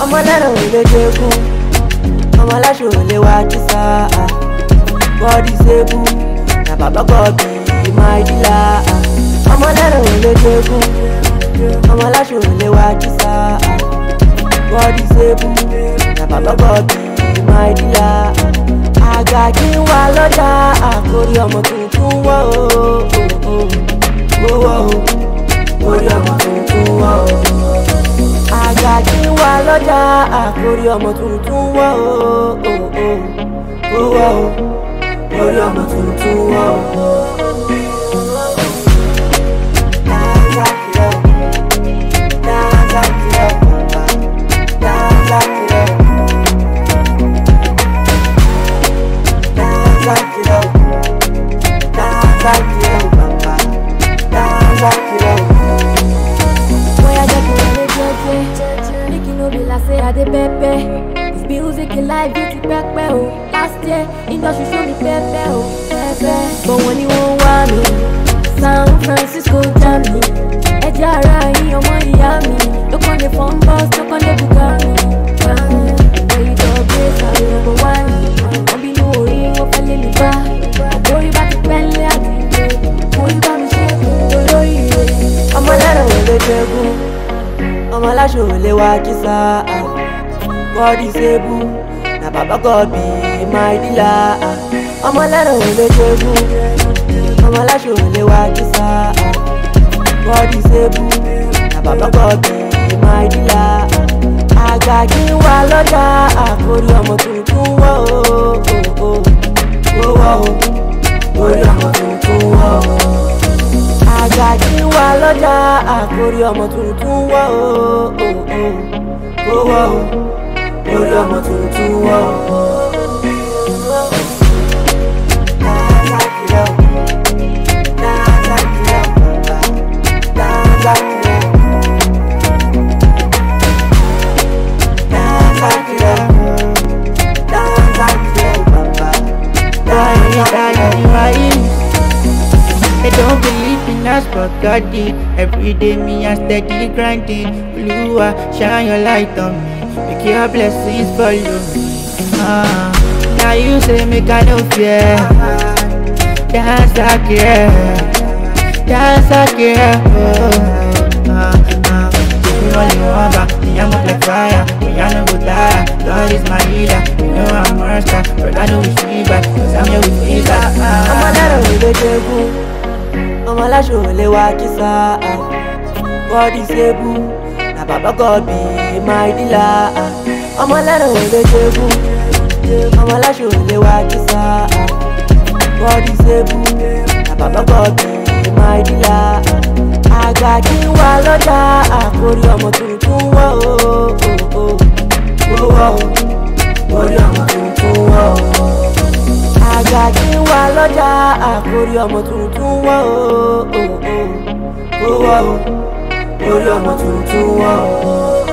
ọmọ lẹ́rọ̀ ò lè jẹ́gún ọmọ aláṣọ ò lè wá kísà bọ́dí sébù na bàbá gọ́bì máa dìlà ọmọ lẹ́rọ̀ ò lè jẹ́gún ọmọ aláṣọ ò lè wá kísà bọ́dí sébù na bàbá gọ́bì máa dìlà àgàkí wà lọ́jà àkórí ọmọ tuntun wọ́ orí ọmọ tuntun wọ́ àgàkí wà lọ́jà àkórí ọmọ tuntun wọ́ orí ọmọ tuntun wọ́. This music live beauty pepe oh. Last year industry show me pepe oh pepe. But when you won't want me, San Francisco Germany. Ejara in your money yummy. Look on the phone bus, look on the Bugatti. Where you go place, I number one. I'll be no ring of a lily bar. Worry about the belly at the worry about me shit. I'm a letter with a jegu. I'm a lash with a wakisa. Body sebu, na baba God be my dealer. I'm a letter with a jegu. I'm a lash with a wakisa. Body sebu, na baba God be my dealer. Àgàkí wà lọ́jà àkórí ọmọ tuntun wọ́ orí ọmọ tuntun wọ́. Àgàkí wà lọ́jà àkórí ọmọ tuntun wọ́ orí ọmọ tuntun wọ́. I don't believe in us, but God did. Every day me I steady grinding. Oluwa, shine your light on me. Make your blessings follow me. Now you say make I no fear. Danzaki, Danzaki. If you only want back, me I'm up like fire. Me I no go die. God is my healer. You know I'm a monster, but I know it's me back. Cause I'm here with Jesus. I'm a letter with a jegu. I'm a lash with a wakisa. Body sebu, na baba God be my dealer. I'm a letter with a jegu. I'm a lash with a wakisa. Body sebu, na baba God be my dealer. Àgàkí wà lọ́jà àkórí ọmọ tuntun wọ́ orí ọmọ tuntun wọ́. Àgàkí wà lọ́jà àkórí ọmọ tuntun wọ́ orí ọmọ tuntun wọ́.